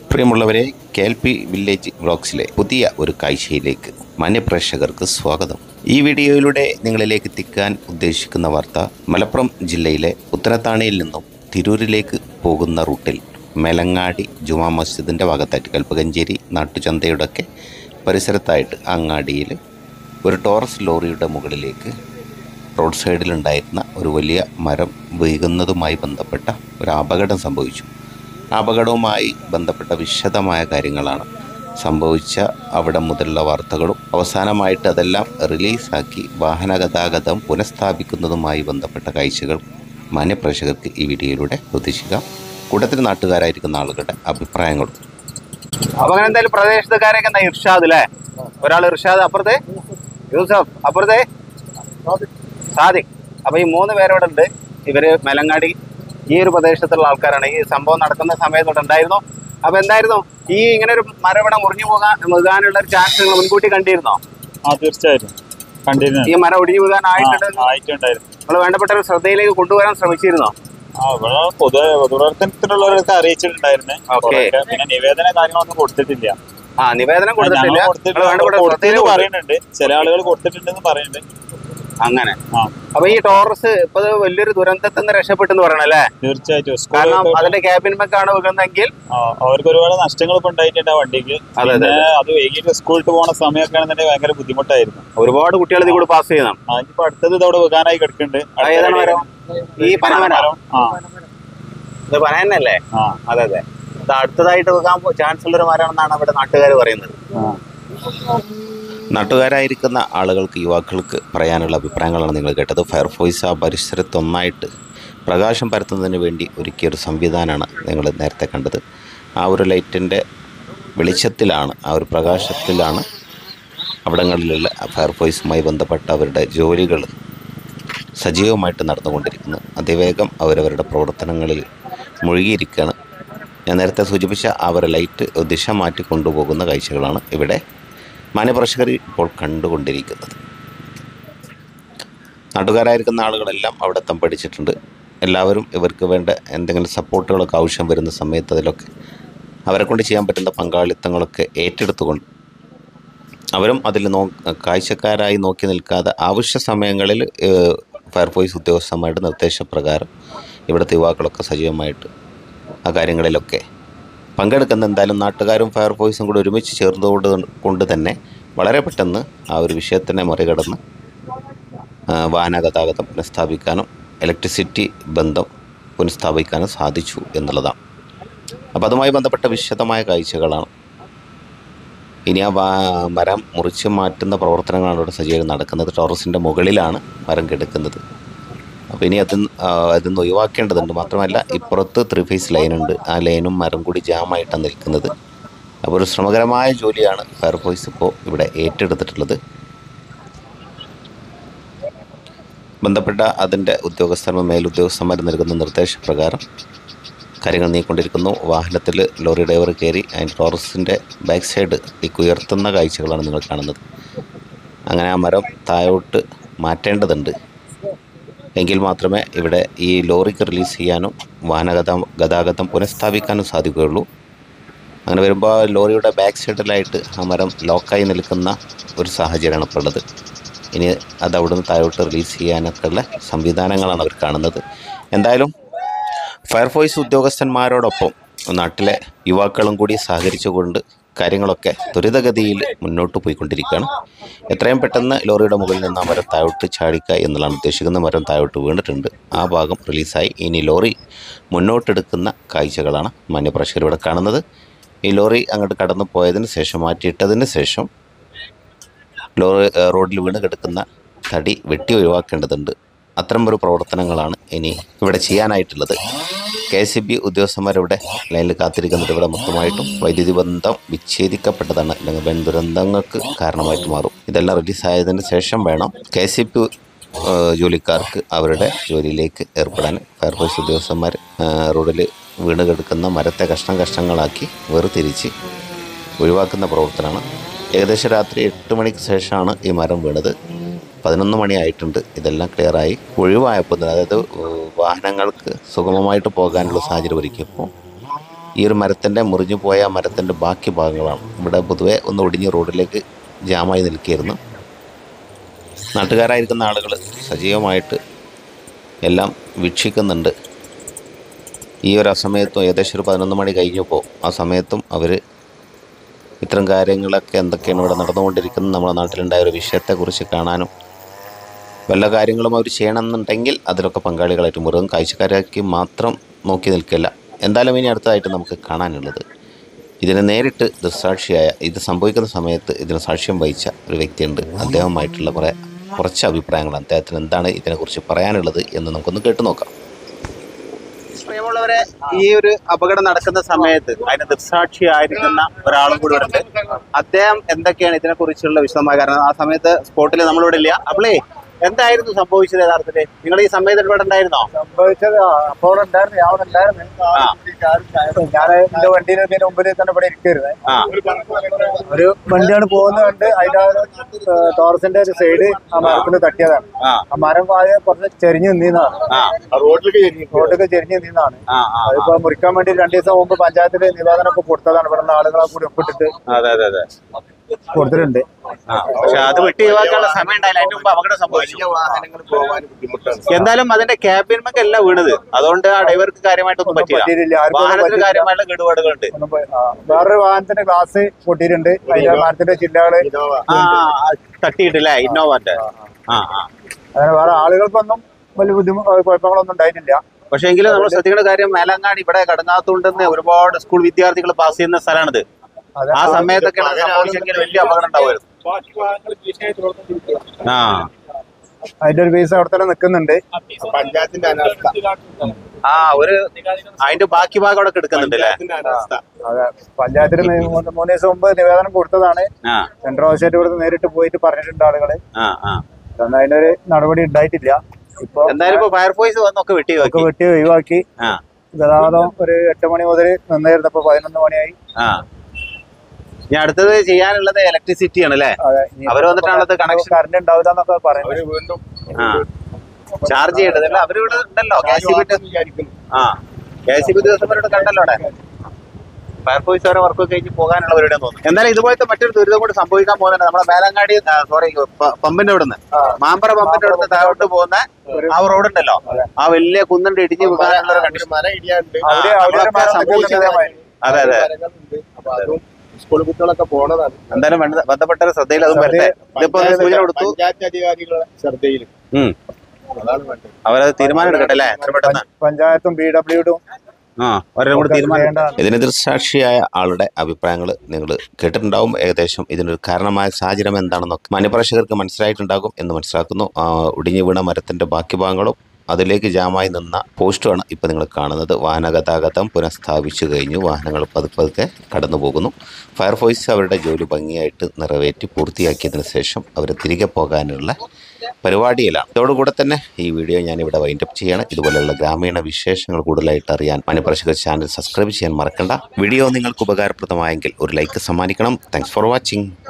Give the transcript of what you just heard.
പ്രിയമുള്ളവരെ, KLP village വ്ളോഗ്സിലെ പുതിയ ഒരു കാഴ്ചയിലേക്ക് മാന്യപ്രേക്ഷകർക്ക് സ്വാഗതം. ഈ വീഡിയോയിലൂടെ നിങ്ങളിലേക്ക് എത്തിക്കാൻ ഉദ്ദേശിക്കുന്ന വാർത്ത, മലപ്പുറം ജില്ലയിലെ ഉത്തരത്താണിയിൽ നിന്നും തിരൂരിലേക്ക് പോകുന്ന റൂട്ടിൽ മേലങ്ങാടി ജുമാ മസ്ജിദിൻ്റെ ഭാഗത്തായിട്ട് കൽപ്പകഞ്ചേരി നാട്ടുചന്തയുടെയൊക്കെ പരിസരത്തായിട്ട് അങ്ങാടിയിൽ ഒരു ടോറസ് ലോറിയുടെ മുകളിലേക്ക് റോഡ് സൈഡിലുണ്ടായിരുന്ന ഒരു വലിയ മരം വീഴുന്നതുമായി ബന്ധപ്പെട്ട ഒരു അപകടം സംഭവിച്ചു. അപകടവുമായി ബന്ധപ്പെട്ട വിശദമായ കാര്യങ്ങളാണ് സംഭവിച്ച അവിടെ മുതലുള്ള വാർത്തകളും അവസാനമായിട്ട് അതെല്ലാം റിലീസാക്കി വാഹന ഗതാഗതം പുനഃസ്ഥാപിക്കുന്നതുമായി ബന്ധപ്പെട്ട കാഴ്ചകൾ മാന്യപ്രേക്ഷകർക്ക് ഈ വീഡിയോയിലൂടെ പ്രതീക്ഷിക്കാം. കൂട്ടത്തിൽ നാട്ടുകാരായിരിക്കുന്ന ആളുകളുടെ അഭിപ്രായങ്ങളും. അപ്പൊ അങ്ങനെ എന്തായാലും പ്രദേശത്തുകാരൊക്കെ ഇർഷാദ് അല്ലേ, ഒരാൾ ഇർഷാദ്, അപ്പുറത്തെ യൂസഫ്, അപ്പുറത്തെ സാദിഖ്. അപ്പൊ ഈ 3 പേരോടെ ഉണ്ട്. ഇവര് മേലങ്ങാടി ഈ ഒരു പ്രദേശത്തുള്ള ആൾക്കാരാണ്. ഈ സംഭവം നടക്കുന്ന സമയത്തോടെ ഉണ്ടായിരുന്നു. അപ്പൊ എന്തായിരുന്നു ഈ ഇങ്ങനെ ഒരു മരം ഇവിടെ മുറിഞ്ഞാനുള്ള ഒരു ചാൻസ് നിങ്ങൾ മുൻകൂട്ടി കണ്ടിരുന്നോ? തീർച്ചയായിട്ടും കണ്ടിരുന്നു. ഈ മരം ഒടിഞ്ഞു വീകാനായിട്ടുണ്ടായിരുന്നു. നിങ്ങൾ വേണ്ടപ്പെട്ട ശ്രദ്ധയിലേക്ക് കൊണ്ടുവരാൻ ശ്രമിച്ചിരുന്നോ? പൊതുപ്രവർത്തനത്തിനുള്ളവരൊക്കെ അറിയിച്ചിട്ടുണ്ടായിരുന്നു. പിന്നെ നിവേദന കാര്യങ്ങളൊന്നും കൊടുത്തിട്ടില്ല. നിവേദനം കൊടുത്തിട്ടില്ല. പറയുന്നുണ്ട്, ചില ആളുകൾ കൊടുത്തിട്ടുണ്ടെന്ന് പറയുന്നുണ്ട്. അങ്ങനെ. അപ്പൊ ഈ ടോറസ് ഇപ്പൊ വലിയൊരു ദുരന്തത്തിൽ നിന്ന് രക്ഷപ്പെട്ടെന്ന് പറയണല്ലേ? തീർച്ചയായിട്ടും. കാരണം അതിന്റെ ക്യാബിൻമേക്കാണ് വെക്കുന്നതെങ്കിൽ അവർക്ക് ഒരുപാട് നഷ്ടങ്ങൾ ഇപ്പൊ ഉണ്ടായിട്ടുണ്ട് ആ വണ്ടിക്ക്. അത് വൈകിട്ട് സ്കൂളിൽ പോണ സമയമൊക്കെ ആണെന്നുണ്ടെങ്കിൽ ഭയങ്കര ബുദ്ധിമുട്ടായിരുന്നു. ഒരുപാട് കുട്ടികൾ ഇതിൽ കൂടെ പാസ് ചെയ്യണം. അതിപ്പോ അടുത്തത് ഇതവിടെ വെക്കാനായി കിടക്കുന്നുണ്ട്. ഈ പനമരം, ഇത് പന തന്നെയല്ലേ? അതെ അതെ. ഇത് അടുത്തതായിട്ട് വെക്കാൻ ചാൻസ് ഉള്ളൊരു മരമാണെന്നാണ് അവിടെ നാട്ടുകാർ പറയുന്നത്. നാട്ടുകാരായിരിക്കുന്ന ആളുകൾക്ക്, യുവാക്കൾക്ക് പറയാനുള്ള അഭിപ്രായങ്ങളാണ് നിങ്ങൾ കേട്ടത്. ഫയർഫോഴ്സ് ആ പരിസരത്തൊന്നായിട്ട് പ്രകാശം പരത്തുന്നതിന് വേണ്ടി ഒരുക്കിയൊരു സംവിധാനമാണ് നിങ്ങൾ നേരത്തെ കണ്ടത്. ആ ഒരു ലൈറ്റിൻ്റെ വെളിച്ചത്തിലാണ്, ആ ഒരു പ്രകാശത്തിലാണ് അവിടങ്ങളിലുള്ള ഫയർഫോഴ്സുമായി ബന്ധപ്പെട്ട അവരുടെ ജോലികൾ സജീവമായിട്ട് നടന്നുകൊണ്ടിരിക്കുന്നത്. അതിവേഗം അവരവരുടെ പ്രവർത്തനങ്ങളിൽ മുഴുകിയിരിക്കുകയാണ്. ഞാൻ നേരത്തെ സൂചിപ്പിച്ച ആ ഒരു ലൈറ്റ് ദിശ മാറ്റി കൊണ്ടുപോകുന്ന കാഴ്ചകളാണ് ഇവിടെ മാന്യപ്രേക്ഷകർ ഇപ്പോൾ കണ്ടുകൊണ്ടിരിക്കുന്നത്. നാട്ടുകാരായിരിക്കുന്ന ആളുകളെല്ലാം അവിടെ തമ്പടിച്ചിട്ടുണ്ട്. എല്ലാവരും ഇവർക്ക് വേണ്ട എന്തെങ്കിലും സപ്പോർട്ടുകളൊക്കെ ആവശ്യം വരുന്ന സമയത്ത് അതിലൊക്കെ അവരെ കൊണ്ട് ചെയ്യാൻ പറ്റുന്ന പങ്കാളിത്തങ്ങളൊക്കെ ഏറ്റെടുത്തുകൊണ്ട് അവരും അതിൽ കാഴ്ചക്കാരായി നോക്കി നിൽക്കാതെ ആവശ്യ സമയങ്ങളിൽ ഫയർഫോഴ്സ് ഉദ്യോഗസ്ഥന്മാരുടെ നിർദ്ദേശപ്രകാരം ഇവിടുത്തെ യുവാക്കളൊക്കെ സജീവമായിട്ട് ആ കാര്യങ്ങളിലൊക്കെ പങ്കെടുക്കുന്ന, എന്തായാലും നാട്ടുകാരും ഫയർഫോഴ്സും കൂടി ഒരുമിച്ച് ചേർന്നുകൊണ്ട് തന്നെ വളരെ പെട്ടെന്ന് ആ ഒരു വിഷയത്തിനെ മറികടന്ന് വാഹന ഗതാഗതം പുനഃസ്ഥാപിക്കാനും ഇലക്ട്രിസിറ്റി ബന്ധം പുനഃസ്ഥാപിക്കാനും സാധിച്ചു എന്നുള്ളതാണ്. അപ്പോൾ അതുമായി ബന്ധപ്പെട്ട വിശദമായ കാഴ്ചകളാണ്. ഇനി ആ മരം മുറിച്ച് മാറ്റുന്ന പ്രവർത്തനങ്ങളാണ് ഇവിടെ സജീവം നടക്കുന്നത്. ടോറസിൻ്റെ മുകളിലാണ് മരം കിടക്കുന്നത്. അപ്പോൾ ഇനി അതിന്ന് ഒഴിവാക്കേണ്ടതുണ്ട്. മാത്രമല്ല ഇപ്പുറത്ത് 3 ഫേസ് ലൈനുണ്ട്. ആ ലൈനും മരം കൂടി ജാമായിട്ടാണ് നിൽക്കുന്നത്. അപ്പോൾ ഒരു ശ്രമകരമായ ജോലിയാണ് ഫയർഫോഴ്സ് ഇപ്പോൾ ഇവിടെ ഏറ്റെടുത്തിട്ടുള്ളത്. ബന്ധപ്പെട്ട അതിൻ്റെ ഉദ്യോഗസ്ഥന്മാർ, മേലുദ്യോഗസ്ഥന്മാർ നൽകുന്ന നിർദ്ദേശപ്രകാരം കാര്യങ്ങൾ നീക്കൊണ്ടിരിക്കുന്നു. വാഹനത്തിൽ ലോറി ഡ്രൈവർ കയറി അതിൻ്റെ ടോറസിൻ്റെ ബാക്ക് സൈഡ് ഉയർത്തുന്ന കാഴ്ചകളാണ് നിങ്ങൾ കാണുന്നത്. അങ്ങനെ ആ മരം താഴോട്ട് മാറ്റേണ്ടതുണ്ട്. എങ്കിൽ മാത്രമേ ഇവിടെ ഈ ലോറിക്ക് റിലീസ് ചെയ്യാനും വാഹന ഗതാഗതം പുനഃസ്ഥാപിക്കാനും സാധിക്കുകയുള്ളൂ. അങ്ങനെ വരുമ്പോൾ ലോറിയുടെ ബാക്ക് സൈഡിലായിട്ട് ആ മരം ലോക്കായി നിൽക്കുന്ന ഒരു സാഹചര്യമാണ് ഇപ്പോൾ ഉള്ളത്. ഇനി അത് അവിടുന്ന് താഴോട്ട് റിലീസ് ചെയ്യാനൊക്കെ ഉള്ള സംവിധാനങ്ങളാണ് അവർ കാണുന്നത്. എന്തായാലും ഫയർഫോഴ്സ് ഉദ്യോഗസ്ഥന്മാരോടൊപ്പം നാട്ടിലെ യുവാക്കളും കൂടി സഹകരിച്ചുകൊണ്ട് കാര്യങ്ങളൊക്കെ ത്വരിതഗതിയിൽ മുന്നോട്ട് പോയിക്കൊണ്ടിരിക്കുകയാണ്. എത്രയും പെട്ടെന്ന് ലോറിയുടെ മുകളിൽ നിന്ന് ആ മരം താഴോട്ട് ചാടിക്കുക എന്നുള്ളതാണ് ഉദ്ദേശിക്കുന്നത്. മരം താഴോട്ട് വീണിട്ടുണ്ട്, ആ ഭാഗം റിലീസായി. ഇനി ലോറി മുന്നോട്ടെടുക്കുന്ന കാഴ്ചകളാണ് മാന്യപ്രേക്ഷകർ ഇവിടെ കാണുന്നത്. ഈ ലോറി അങ്ങോട്ട് കടന്നു പോയതിന് ശേഷം, മാറ്റിയിട്ടതിന് ശേഷം ലോറി റോഡിൽ വീണ് കിടക്കുന്ന തടി വെട്ടി ഒഴിവാക്കേണ്ടതുണ്ട്. അത്തരം ഒരു പ്രവർത്തനങ്ങളാണ് ഇനി ഇവിടെ ചെയ്യാനായിട്ടുള്ളത്. KCB ഉദ്യോഗസ്ഥന്മാരിവിടെ ലൈനിൽ കാത്തിരിക്കുന്നുണ്ട്. ഇവിടെ മൊത്തമായിട്ടും വൈദ്യുതി ബന്ധം വിച്ഛേദിക്കപ്പെട്ടതാണ്, അല്ലെങ്കിൽ വൻ ദുരന്തങ്ങൾക്ക് കാരണമായിട്ട് മാറും. ഇതെല്ലാം റിലീസായതിന് ശേഷം വേണം KCB ജോലിക്കാർക്ക് അവരുടെ ജോലിയിലേക്ക് ഏർപ്പെടാൻ. ഫയർഫോഴ്സ് ഉദ്യോഗസ്ഥന്മാർ റോഡിൽ വീണ് കിടക്കുന്ന മരത്തെ കഷ്ണങ്ങളാക്കി വേർതിരിച്ച് ഒഴിവാക്കുന്ന പ്രവർത്തനമാണ്. ഏകദേശം രാത്രി 8 മണിക്ക് ശേഷമാണ് ഈ മരം വീണത്. 11 മണിയായിട്ടുണ്ട്. ഇതെല്ലാം ക്ലിയറായി ഒഴിവായപ്പോൾ, അതായത് വാഹനങ്ങൾക്ക് സുഗമമായിട്ട് പോകാനുള്ള സാഹചര്യം ഒരുക്കിയപ്പോൾ ഈ ഒരു മരത്തിൻ്റെ മുറിഞ്ഞു പോയ മരത്തിൻ്റെ ബാക്കി ഭാഗങ്ങളാണ്. ഇവിടെ പൊതുവെ ഒന്ന് ഒടിഞ്ഞ് റോഡിലേക്ക് ജാമായി നിൽക്കുകയായിരുന്നു. നാട്ടുകാരായിരിക്കുന്ന ആളുകൾ സജീവമായിട്ട് എല്ലാം വീക്ഷിക്കുന്നുണ്ട്. ഈ ഒരു അസമയത്തും ഏകദേശം ഒരു 11 മണി കഴിഞ്ഞപ്പോൾ ആ സമയത്തും അവർ ഇത്തരം കാര്യങ്ങളൊക്കെ എന്തൊക്കെയാണ് ഇവിടെ നടന്നുകൊണ്ടിരിക്കുന്നത്, നമ്മുടെ നാട്ടിലുണ്ടായ ഒരു വിഷയത്തെക്കുറിച്ച് കാണാനും വല്ല കാര്യങ്ങളും അവർ ചെയ്യണമെന്നുണ്ടെങ്കിൽ അതിലൊക്കെ പങ്കാളികളായിട്ട് വെറും കാഴ്ചക്കാരാക്കി മാത്രം നോക്കി നിൽക്കില്ല. എന്തായാലും ഇനി അടുത്തതായിട്ട് നമുക്ക് കാണാനുള്ളത് ഇതിന് നേരിട്ട് ദൃക്സാക്ഷിയായ, ഇത് സംഭവിക്കുന്ന സമയത്ത് ഇതിന് സാക്ഷ്യം വഹിച്ച ഒരു വ്യക്തിയുണ്ട്. അദ്ദേഹവുമായിട്ടുള്ള കുറച്ച് അഭിപ്രായങ്ങൾ, അദ്ദേഹത്തിന് എന്താണ് ഇതിനെക്കുറിച്ച് പറയാനുള്ളത് എന്ന് നമുക്കൊന്ന് കേട്ടു നോക്കാം. പ്രിയമുള്ളവരെ, ഈ ഒരു അപകടം നടക്കുന്ന സമയത്ത് അതിന് ദൃക്സാക്ഷിയായിരിക്കുന്ന ഒരാളും കൂടി ഇവിടെ ഉണ്ട്. അദ്ദേഹം എന്തൊക്കെയാണ് ഇതിനെക്കുറിച്ചുള്ള വിശദമായ കാരണം, ആ സമയത്ത് സ്പോട്ടിൽ നമ്മളിവിടെ ഇല്ല. അപ്പോളേ എന്തായിരുന്നു സംഭവിച്ചത് യഥാർത്ഥത്തിൽ? നിങ്ങൾ ഈ സമയത്ത് ഇവിടെ ഉണ്ടായിരുന്നോ? സംഭവിച്ചത് അപ്പോൾ ഉണ്ടായിരുന്നു, ഞാൻ എന്റെ വണ്ടിയുടെ മുമ്പിൽ തന്നെ ഇവിടെ ഇരിക്കരുത്. ഒരു വണ്ടിയാണ് പോകുന്നത് കണ്ട് അതിന്റെ ടോറസിന്റെ ഒരു സൈഡ് ആ മരത്തിന് തട്ടിയതാണ്. ആ മരം കുറച്ച് ചെരിഞ്ഞു നിന്നതാണ്, റോഡിലേക്ക് ചെരിഞ്ഞു നിന്നതാണ്. അതിപ്പോ മുറിക്കാൻ വേണ്ടി 2 ദിവസം മുമ്പ് പഞ്ചായത്തിൽ നിവേദനമൊക്കെ കൊടുത്തതാണ്. ഇവിടെ നാളുകളെ കൂടി ഒപ്പിട്ടിട്ട് കൊടുത്തിട്ടുണ്ട്. പക്ഷെ അത് വെട്ടി ഒഴിവാക്കാനുള്ള സമയം ഉണ്ടായില്ല, അതിന് മുമ്പ് അപകടം സംഭവിച്ചു. എന്തായാലും അതിന്റെ ക്യാബിൻമൊക്കെ എല്ലാം വീണത്, അതുകൊണ്ട് ആ ഡ്രൈവർക്ക് കാര്യമായിട്ടൊന്നും പറ്റിയില്ല. വാഹനത്തിന് കാര്യമായിട്ടുള്ള കേടുപാടുകളുണ്ട്. വേറൊരു വാഹനത്തിന്റെ ഗ്ലാസ് പൊട്ടിയിട്ടുണ്ട്, അതിന്റെ മരത്തിന്റെ ചില്ലകള് തട്ടിയിട്ടില്ലേ, ഇന്നോവന്റെ. അങ്ങനെ വേറെ ആളുകൾക്കൊന്നും വലിയ കുഴപ്പങ്ങളൊന്നും ഉണ്ടായിട്ടില്ല. പക്ഷെ എങ്കിലും നമ്മൾ ശ്രദ്ധിക്കേണ്ട കാര്യം, മേലങ്ങാടി ഇവിടെ കടങ്ങാത്തുണ്ടെന്ന് ഒരുപാട് സ്കൂൾ വിദ്യാർത്ഥികൾ പാസ് ചെയ്യുന്ന സ്ഥലമാണിത്. ആ സമയത്തൊക്കെ സംഭവിച്ചെങ്കിൽ വലിയ അപകടം ഉണ്ടാവുമായിരുന്നു. അതിന്റെ ഒരു കേസ് അവിടെ തന്നെ നിൽക്കുന്നുണ്ട്. പഞ്ചായത്തിന്റെ ഒരു അതിന്റെ ബാക്കി ഭാഗം അവിടെ എടുക്കുന്നുണ്ട് അല്ലേ? അതെ, പഞ്ചായത്തിന് 3 ദിവസം മുമ്പ് നിവേദനം കൊടുത്തതാണ്. സെൻട്രൽ ഓഫീസായിട്ട് ഇവിടെ നേരിട്ട് പോയിട്ട് പറഞ്ഞിട്ടുണ്ട് ആളുകള്. അതിനൊരു നടപടി ഉണ്ടായിട്ടില്ല. ഇപ്പൊ എന്തായാലും ഫയർഫോഴ്സ് വന്നൊക്കെ വെട്ടി ഒഴിവാക്കി. ഗതാഗതം ഒരു 8 മണി മുതൽ നിന്നായിരുന്നു, ഇപ്പൊ 11 മണിയായി. ഇനി അടുത്തത് ചെയ്യാനുള്ളത് ഇലക്ട്രിസിറ്റി ആണ് അല്ലേ? അവര് വന്നിട്ടാണത് കണക്ഷൻ. കറണ്ട് ഉണ്ടാവില്ല എന്നൊക്കെ പറയുന്നത്. ചാർജ് ചെയ്യേണ്ടതല്ല, അവരിവിടെ ഉണ്ടല്ലോ. KCB ദിവസം വരെ കണ്ടല്ലോ അവിടെ. ഫയർഫോഴ്സ് വരെ വർക്ക് കഴിഞ്ഞ് പോകാനുള്ളവരുടെ തോന്നുന്നു. എന്തായാലും ഇതുപോലത്തെ മറ്റൊരു ദുരിതം കൂടി സംഭവിക്കാൻ പോകുന്നുണ്ട്. നമ്മുടെ മേലങ്ങാടി പമ്പിന്റെ അവിടെ നിന്ന്, മാമ്പറ പമ്പിന്റെ അവിടെ നിന്ന് താഴോട്ട് പോകുന്ന ആ റോഡ് ഉണ്ടല്ലോ, ആ വലിയ കുന്നിന്റെ ഇടിഞ്ഞ് വീഴാനുള്ള കണ്ടീഷൻ. അതെ അതെ, സ്കൂൾ കുട്ടികളൊക്കെ പോണതാണ്. എന്തായാലും ബന്ധപ്പെട്ട ശ്രദ്ധയിൽ അതും വരട്ടെ. ഇതിപ്പോ സൂചന കൊടുത്തു, പഞ്ചായത്ത് അധികാരികളുടെ ശ്രദ്ധയിൽ അവരത് തീരുമാനം എടുക്കട്ടെ അല്ലേ? പഞ്ചായത്തും BWDയും ഇതിന് ദൃക്സാക്ഷിയായ ആളുടെ അഭിപ്രായങ്ങൾ നിങ്ങൾ കേട്ടിട്ടുണ്ടാവും. ഏകദേശം ഇതിനൊരു കാരണമായ സാഹചര്യം എന്താണെന്നൊക്കെ മാന്യപ്രേക്ഷകർക്ക് മനസ്സിലായിട്ടുണ്ടാകും എന്ന് മനസ്സിലാക്കുന്നു. ഒടിഞ്ഞു വീണ മരത്തിന്റെ ബാക്കി ഭാഗങ്ങളും അതിലേക്ക് ജാമായി നിന്ന പോസ്റ്റുമാണ് ഇപ്പോൾ നിങ്ങൾ കാണുന്നത്. വാഹന ഗതാഗതം പുനഃസ്ഥാപിച്ചു കഴിഞ്ഞു, വാഹനങ്ങൾ പതുക്കെ കടന്നു പോകുന്നു. ഫയർഫോഴ്സ് അവരുടെ ജോലി ഭംഗിയായിട്ട് നിറവേറ്റി പൂർത്തിയാക്കിയതിനു ശേഷം അവർ തിരികെ പോകാനുള്ള പരിപാടിയിലാണ്. ഇതോടുകൂടെ തന്നെ ഈ വീഡിയോ ഞാനിവിടെ വൈൻഡപ്പ് ചെയ്യാണ്. ഇതുപോലെയുള്ള ഗ്രാമീണ വിശേഷങ്ങൾ കൂടുതലായിട്ട് അറിയാൻ മാന്യപ്രേക്ഷകർ ചാനൽ സബ്സ്ക്രൈബ് ചെയ്യാൻ മറക്കണ്ട. വീഡിയോ നിങ്ങൾക്ക് ഉപകാരപ്രദമായെങ്കിൽ ഒരു ലൈക്ക് സമ്മാനിക്കണം. Thanks for watching.